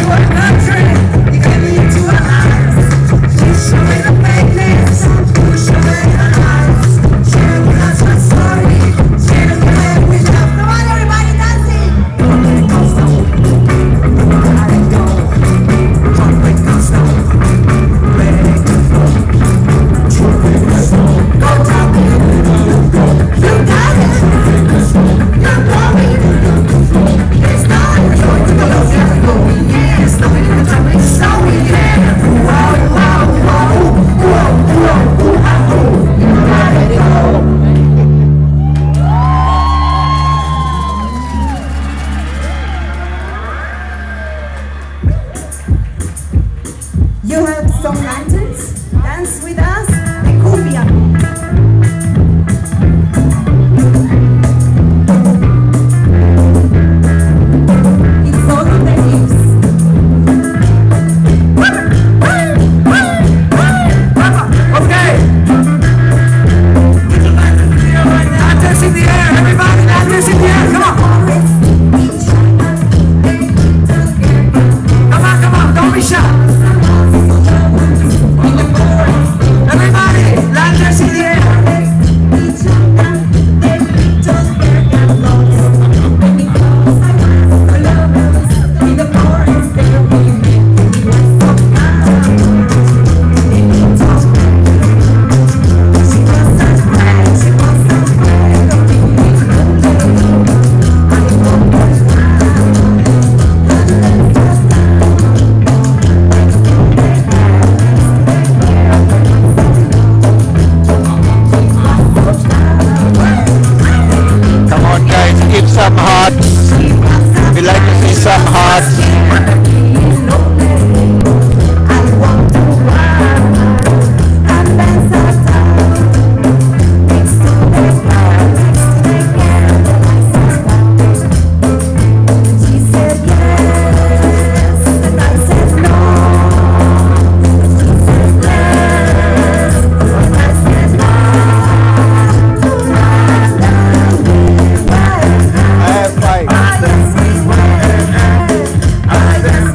I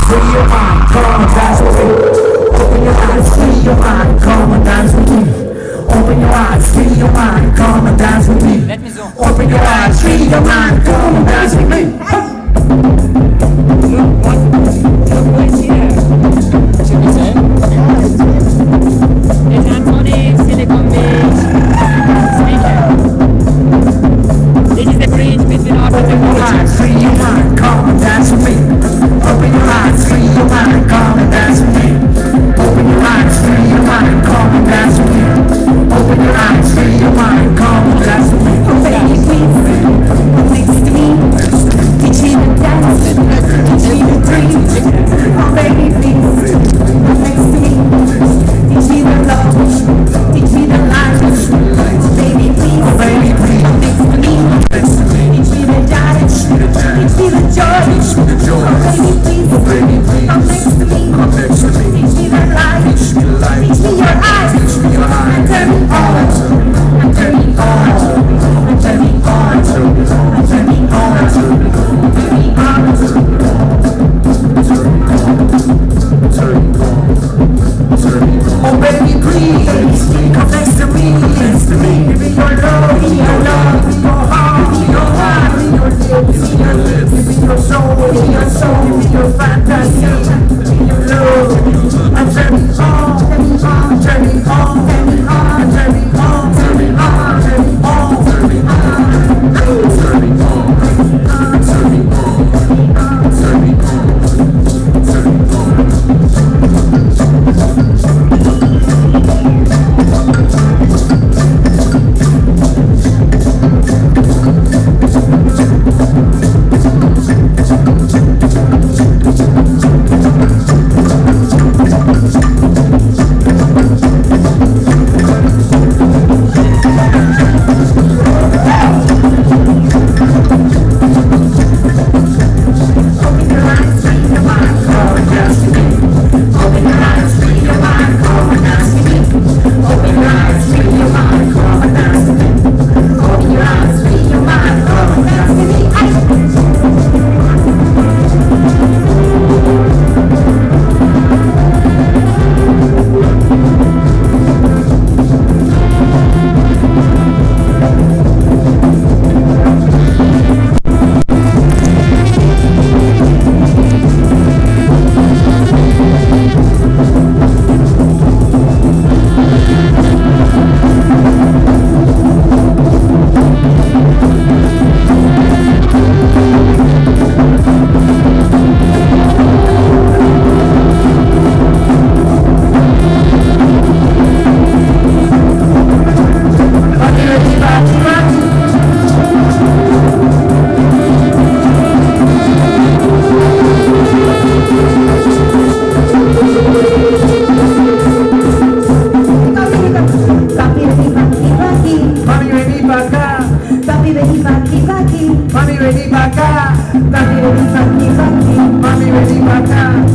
free your mind, come and dance with me. Open your eyes, free your mind, come and dance with me. Open your eyes, free your mind, come and dance with me. Open your eyes, free your mind, come and dance with me. Les Anthony, Silicon Beach, speaker. This is the bridge between art and technology. Free your mind, come and dance with me. Open your eyes, free your mind, come and dance with me. Open your eyes, free your mind, come and dance with me. Open your eyes, free your mind, come and dance with me. Oh baby, please, come next to me. Teach me to dance, teach me to dream. Oh baby, please, come next to me. Teach me the love, teach me the life. Oh baby, please, come next to me. Teach me the dance, teach me the joy. Oh baby, please, come next to me. Teach me the life, teach me your eyes. And turn me on, and turn me on, and turn me on, and turn me on, and turn me on, turn me on. Oh baby, please, come next to me. Give me your love, give me your love, give me your heart, give me your heart, give me your lips, give me your soul, give me your soul, give me your fantasy, give me your love. And turn me on, turn me on, turn me on, turn me on, turn me on, turn me on, turn me on, turn me on, turn me on, turn me on, turn me on, turn me Mami, vení pa' acá. Mami, vení pa' acá.